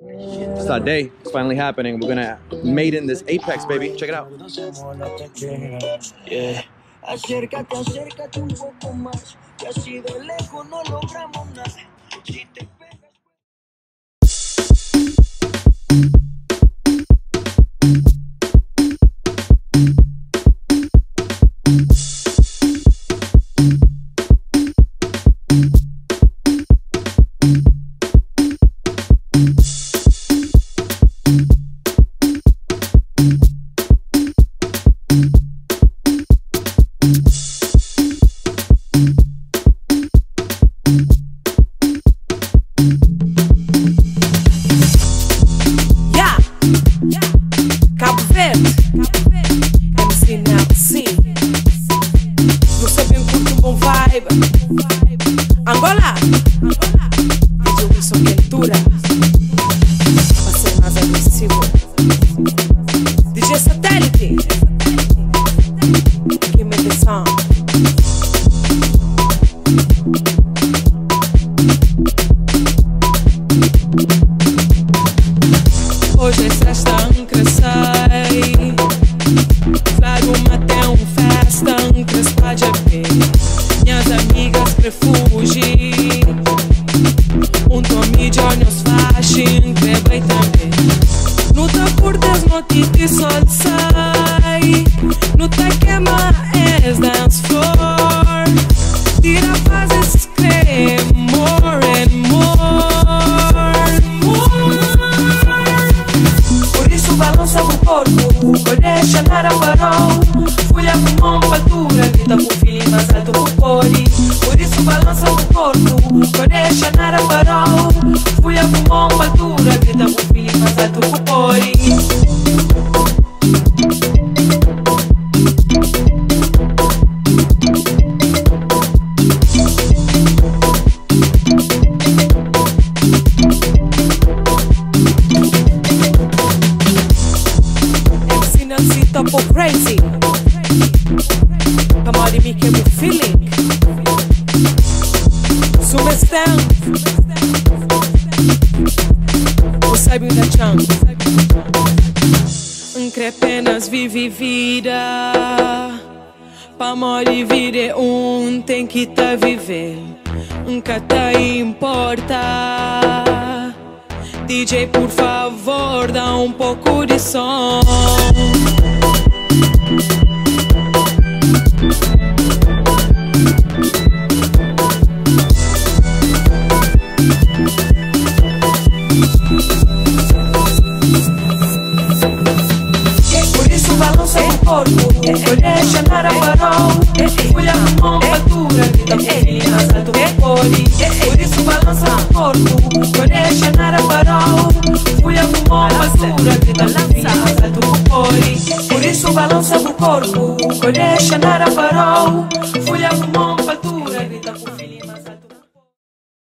It's that day. It's finally happening. We're gonna Maiden this Apex, baby. Check it out. Yeah. Acércate, acércate un poco más, que así de lejos no logramos nada. Si te pegas. Angola, DJ Wilson Quentura, pra ser mais agressivo. DJ Satélite, que me descende. Hoje é sexta, crescei. Flago até festa, crespa de ver. Minhas amigas refugem. Tommy Johnny's fashion, creba e também. Não tá curtas, não te sol sai. Não tá queima, és dance floor. Tira fases, creme, more and more. Por isso balança o corpo, deixa na farol. Folha com mão, fatura, grita com filho mais alto com poli. Por isso balança o corpo, deixa na farol. Folha com mão, fatura, grita com filho mais alto com poli. Crazy, come on, me que me feeling. Sumestan, o sabe da chão. Que apenas vive vida, pra morrer vida tem que tá viver. Nunca tá importa. DJ, por favor, dá pouco de som. Por isso balança o corpo, deixa na farol. Folha com mão, fatura, grita com filho mais alto com poli. Por isso balança o corpo, deixa na farol. Folha com mão, fatura, grita com filho mais alto com poli. Por isso balança o corpo, deixa na farol. Folha com mão, fatura, grita com